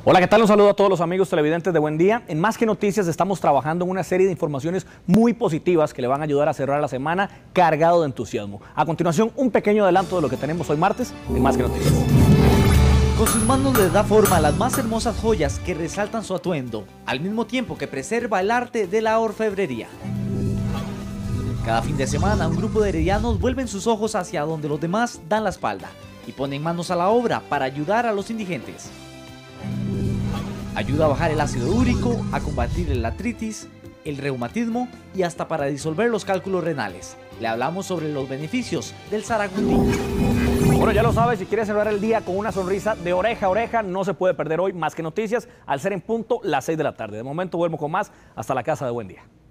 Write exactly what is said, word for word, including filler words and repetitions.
Hola, ¿qué tal? Un saludo a todos los amigos televidentes de Buen Día. En Más que Noticias estamos trabajando en una serie de informaciones muy positivas que le van a ayudar a cerrar la semana cargado de entusiasmo. A continuación, un pequeño adelanto de lo que tenemos hoy martes en Más que Noticias. Con sus manos les da forma a las más hermosas joyas que resaltan su atuendo, al mismo tiempo que preserva el arte de la orfebrería. Cada fin de semana, un grupo de heredianos vuelven sus ojos hacia donde los demás dan la espalda y ponen manos a la obra para ayudar a los indigentes. Ayuda a bajar el ácido úrico, a combatir el artritis, el reumatismo y hasta para disolver los cálculos renales. Le hablamos sobre los beneficios del Saragundi. Bueno, ya lo sabes, si quieres cerrar el día con una sonrisa de oreja a oreja, no se puede perder hoy Más que Noticias, al ser en punto las seis de la tarde. De momento vuelvo con más, hasta la casa de Buen Día.